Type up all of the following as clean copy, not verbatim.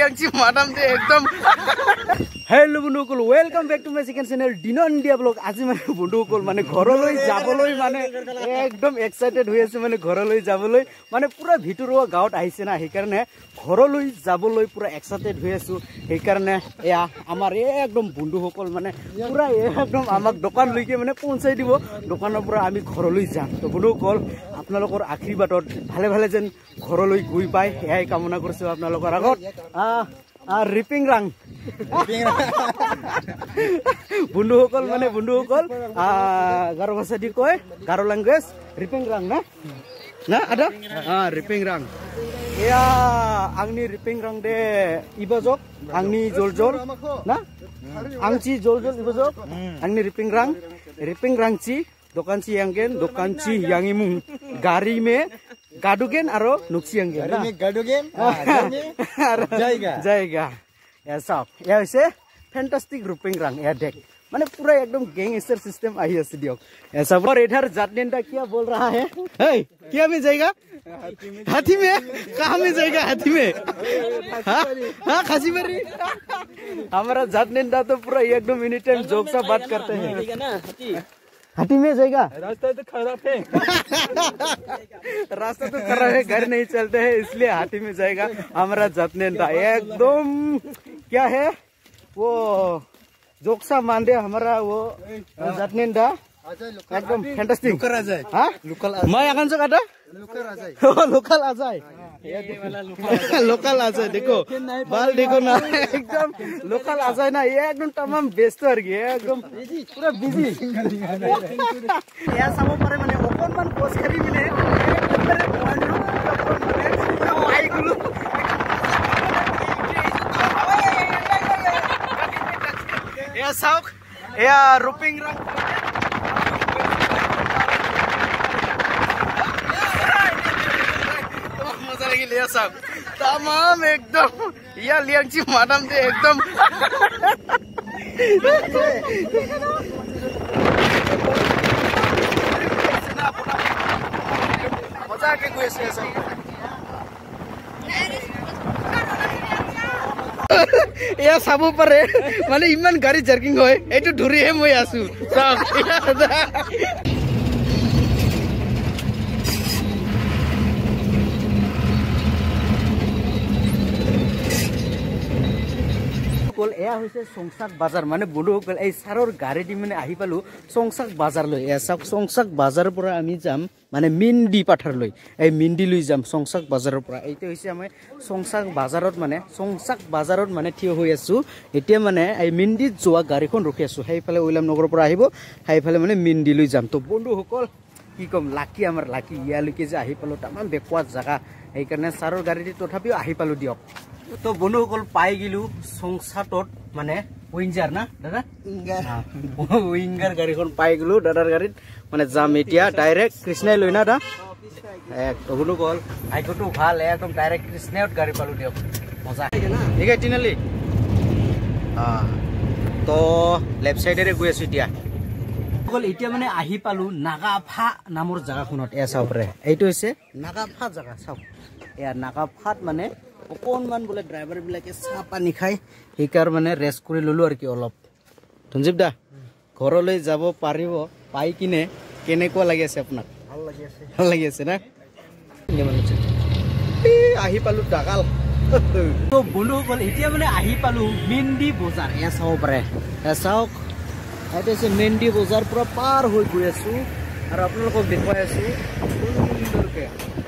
লিয়াংচি madam দে একদম hello' বন্ধুসকল welcome back to my second channel Dinon India blog. আজি মানে বন্ধুসকল মানে ঘৰলৈ যাবলৈ মানে একদম এক্সাইটেড হৈ আছে, মানে ঘৰলৈ যাবলৈ মানে পুৰা ভিতৰুৱা গাঁৱত আহিছে না, সেইকাৰণে ঘৰলৈ যাবলৈ পুৰা এক্সাইটেড হৈ আছো। সেইকাৰণে এয়া আমাৰ একদম বন্ধুসকল মানে পুৰা একদম আমাক দোকানলৈকে মানে পਹੁঁচাই দিব, দোকানৰ পৰা আমি ঘৰলৈ যাম। তো বন্ধুসকল আপোনালোকৰ আশীৰ্বাদত ভালে ভালে যেন ঘৰলৈ গৈ পায় এয়াই কামনা কৰিছো আপোনালোকৰ আগত। ৰিপিং ৰাং বন্ধুসকল মানে বন্ধুসকল গাৰো ভাষা দি কয়, গাৰো লেংগুৱেজ ৰিপিং রাং না না ada রিপিং রাং এয়া आंनि রিপিং রাং দে ইবজক आंनि জল না आंची জল ইবজক आंनि রিপিং রাংची दोकानची यांगेन दोकानची यांगिमुं गाड़ी में गाडुगेन आरो नुक्सी यांगेन गाड़ी में गाडुगेन जायगा या सब या से फैंटास्टिक রিপিং রাং या देख माने पूरा एकदम गैंगस्टर सिस्टम आई है दियो ऐसा। और इधर जाटनेंदा क्या बोल रहा है, क्या में जाएगा हाथी में, कहाँ में जाएगा हाथी में, हाँ खासी मरी। हमारा जाटनेंदा तो पूरा एकदम एनी टाइम जोक सा बात करते हैं। हाथी में जाएगा, रास्ता तो खराब है रास्ता तो खराब है, घर नहीं चलते हैं इसलिए हाथी में जाएगा हमारा जाटनेंदा। एकदम क्या है वो जोक्सा मानदे हमारा वो जाटनेंदा एकदम फैंटास्टिक मैं आकान से काटा लोकल आ जाए लोकल आ जाए देखो बाल देखो ना एकदम लोकल आ जाए ना, ये एकदम तमाम व्यस्त एकदम पूरा बिजी या सब पारे माने অকনমান কোচ খালি মিলে या साउक या রিপিং রাং मजा लगी लिया साहब तमाम एकदम या लियांची मादाम दे एकदम मजा के कोई ऐसे सब या साबु परे माने इमान गाड़ी जर्किंग होय एटु धुरी हे মই आसु सब কল এয়া হৈছে সংসাক বাজাৰ মানে বন্ধুসকল এই সাৰৰ গাড়ী দি মানে আহি পালো সংসাক বাজাৰ লৈ। এয়া সংসাক বাজাৰৰ পৰা আমি যাম মানে মিন্দি পাথাৰ লৈ, এই মিন্দি লৈ যাম সংসাক বাজাৰৰ পৰা। এইটো হৈছে আমি সংসাক বাজাৰত মানে থিয় হৈ আছো এতিয়া, মানে এই মিন্দিত যোৱা গাড়ীখন ৰখি আছো, সেইফালে ওইলাম নগৰৰ পৰা আহিব, সেইফালে মানে মিন্দি লৈ যাম। তো বন্ধুসকল কি কম, লাকি আমাৰ লাকি ইয়ালৈকে যে আহি পালো, তামান বেকৱাজ জাগা, সেইকাৰণে সাৰৰ গাড়ী দি তথাপিও আহি পালো দিয়ক। তো বন্ধুসকল পাই গেলো সংসাতত মানে উইঞ্জাৰ না দাদা উইঙ্গার গাড়ীখন পাই গেলো দাদাৰ গাড়ীত মানে যাম এতিয়া ডাইৰেক্ট কৃষ্ণাই লৈ না দা বন্ধুসকল আইকটো ভাল একদম ডাইৰেক্ট কৃষ্ণাইত গাড়ী পালো দিয়ক মজা ঠিক আছে তিনালি। তো লেফট সাইডেৰে গৈ আছো এতিয়া এতিয়া মানে আহি পালো নাগাফা নামৰ জাগাখনত। এয়া চাওক ৰে এইটো হৈছে নাগাফা জাগা, চাওক এয়া নাগাফাত মানে অকণমান বোলে ড্ৰাইভাৰ বিলাকে চাহ পানী খাই সেইকাৰ মানে ৰেষ্ট কৰি ললো আৰু কি অলপ। সঞ্জীৱ দা ঘৰলৈ যাব পাৰিব পাই কিনে কেনেকুৱা লাগি আছে আপোনাক? ভাল লাগি আছে না? আহি পালো ডাগাল। তো বন্ধুসকল এতিয়া মানে আহি পালো মেন্দি বজাৰ। এয়া চাব পাৰে, এয়া চাওক এইটো হৈছে মেন্দি বজাৰ, পুৰা পাৰ হৈ গৈ আছো আৰু আপোনালোকক দেখুৱাই আছো সুন্দৰকে।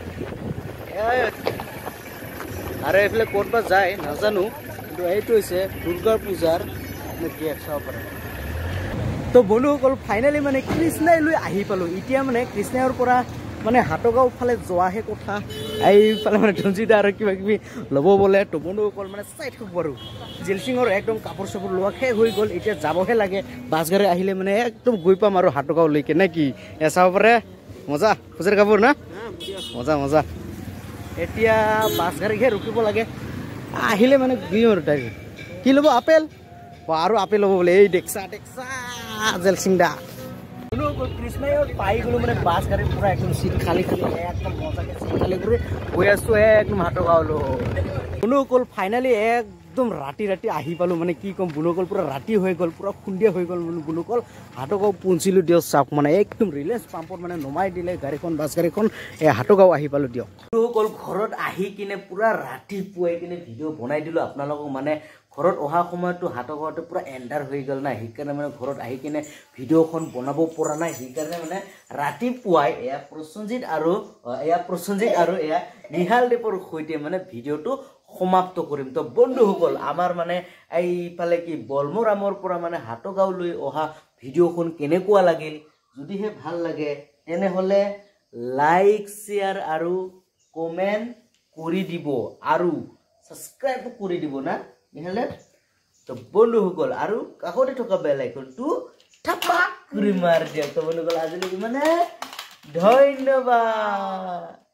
আৰু এইফালে ক'তবা যায় নাজানো, কিন্তু এইটো হৈছে দুৰ্গা পূজাৰ চাব পাৰে। তো বন্ধুসকল ফাইনেলি মানে কৃষ্ণাই লৈ আহি পালো। এতিয়া মানে কৃষ্ণাইৰ পৰা মানে হাটগাঁও ফালে যোৱাহে কথা, এইফালে মানে ধনজিদা আৰু কিবা কিবি ল'ব বোলে। তো বন্ধুসকল মানে চাই থাকোঁ বাৰু, জিলচিঙৰ একদম কাপোৰ চাপোৰ লোৱা শেষ হৈ গ'ল, এতিয়া যাবহে লাগে। বাছ গাড়ী আহিলে মানে একদম গৈ পাম আৰু হাটগাঁওলৈকে নে কি? চাব পাৰে মজা খুচুৰ কাপোৰ না, মজা মজা। এতিয়া বাছ গাড়ীহে ৰখিব লাগে, আহিলে মানে দিম আৰু তাই কি ল'ব আপেল আৰু আপেল ল'ব বোলে। এই দেখছা দেখছা জেলচিং দা কৃষ্ণাইত পাই গ'লো মানে বাছ গাড়ী পুৰা একদম চিট খালী খালী একদম মজাকে চিট খালী কৰি গৈ আছো একদম হাটগাঁৱলৈ। বন্ধুসকল ফাইনালি একদম ৰাতি আহি পালোঁ মানে কি ক'ম বন্ধুসকল পুৰা ৰাতি হৈ গ'ল পুৰা খুন্দিয়া হৈ গ'ল বন্ধুসকল হাটগাঁও পঞ্চিলোঁ দিয়ক চাওক মানে একদম ৰিলায়েন্স পাম্পত মানে নমাই দিলে গাড়ীখন বাছ গাড়ীখন হাটগাঁও আহি পালোঁ দিয়ক বন্ধুসকল ঘৰত আহি কিনে পুৰা ৰাতিপুৱাই কিনে ভিডিঅ' বনাই দিলোঁ আপোনালোকক মানে ঘৰত অহা সময়তো হাটগাঁৱতে পুৰা এণ্ডাৰ হৈ গ'ল না সেইকাৰণে মানে ঘৰত আহি কিনে ভিডিঅ'খন বনাব পৰা নাই সেইকাৰণে মানে ৰাতিপুৱাই প্ৰসঞ্জিত আৰু নিহালদেৱৰ সৈতে মানে ভিডিঅ'টো সমাপ্ত কৰিম তো বন্ধুসকল আমাৰ মানে এইফালে কি বলমৰামৰ পৰা মানে হাটগাঁৱলৈ অহা ভিডিঅ'খন কেনেকুৱা লাগিল যদিহে ভাল লাগে তেনেহ'লে লাইক শ্বেয়াৰ আৰু কমেণ্ট কৰি দিব আৰু সাবস্ক্ৰাইব কৰি দিব না নিহালে তো বন্ধুসকল আৰু কাষতে থকা বেল আইকনটো থাপা কৰি মাৰ দিয়া তো বন্ধুসকল আজিলৈকে মানে ধন্যবাদ।